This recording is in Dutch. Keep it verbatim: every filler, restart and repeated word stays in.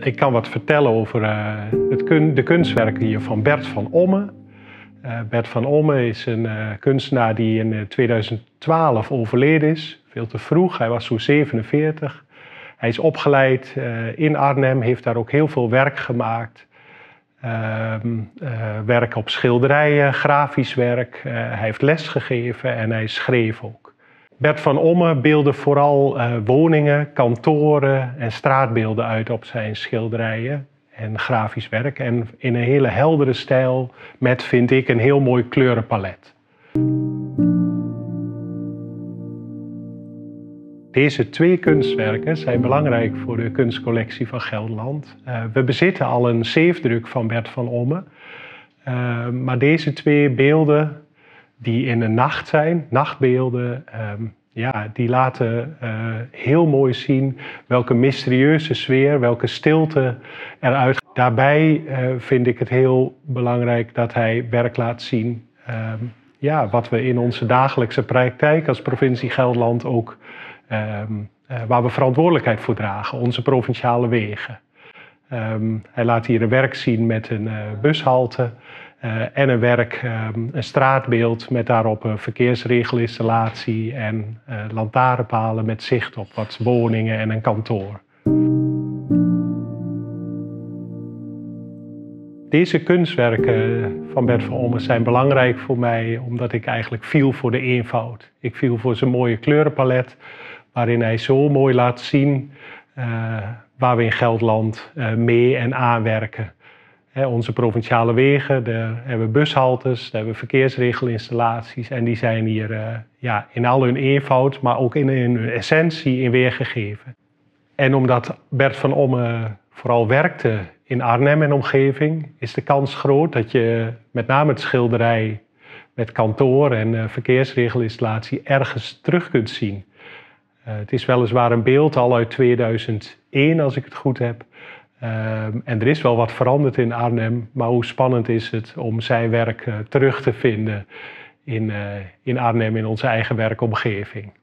Ik kan wat vertellen over uh, het kun de kunstwerken hier van Bert van Omme. Uh, Bert van Omme is een uh, kunstenaar die in uh, tweeduizend twaalf overleden is. Veel te vroeg, hij was zo'n zevenenveertig. Hij is opgeleid uh, in Arnhem, heeft daar ook heel veel werk gemaakt. Uh, uh, werk op schilderijen, grafisch werk. Uh, hij heeft les gegeven en hij schreef ook. Bert van Omme beeldde vooral uh, woningen, kantoren en straatbeelden uit op zijn schilderijen en grafisch werk. En in een hele heldere stijl met, vind ik, een heel mooi kleurenpalet. Deze twee kunstwerken zijn belangrijk voor de kunstcollectie van Gelderland. Uh, we bezitten al een zeefdruk van Bert van Omme. Uh, maar deze twee beelden die in de nacht zijn, nachtbeelden, um, ja, die laten uh, heel mooi zien welke mysterieuze sfeer, welke stilte eruit gaat. Daarbij uh, vind ik het heel belangrijk dat hij werk laat zien um, ja, wat we in onze dagelijkse praktijk als provincie Gelderland ook, um, uh, waar we verantwoordelijkheid voor dragen, onze provinciale wegen. Um, hij laat hier een werk zien met een uh, bushalte. Uh, en een werk, um, een straatbeeld met daarop een verkeersregelinstallatie en uh, lantaarnpalen met zicht op wat woningen en een kantoor. Deze kunstwerken van Bert van Omme zijn belangrijk voor mij omdat ik eigenlijk viel voor de eenvoud. Ik viel voor zijn mooie kleurenpalet waarin hij zo mooi laat zien uh, waar we in Gelderland uh, mee en aanwerken. He, onze provinciale wegen, daar hebben we bushaltes, daar hebben we verkeersregelinstallaties en die zijn hier uh, ja, in al hun eenvoud, maar ook in hun essentie in weergegeven. En omdat Bert van Omme vooral werkte in Arnhem en omgeving, is de kans groot dat je met name het schilderij met kantoor en uh, verkeersregelinstallatie ergens terug kunt zien. Uh, het is weliswaar een beeld al uit tweeduizend één, als ik het goed heb. Uh, en er is wel wat veranderd in Arnhem, maar hoe spannend is het om zijn werk uh, terug te vinden in, uh, in Arnhem, in onze eigen werkomgeving.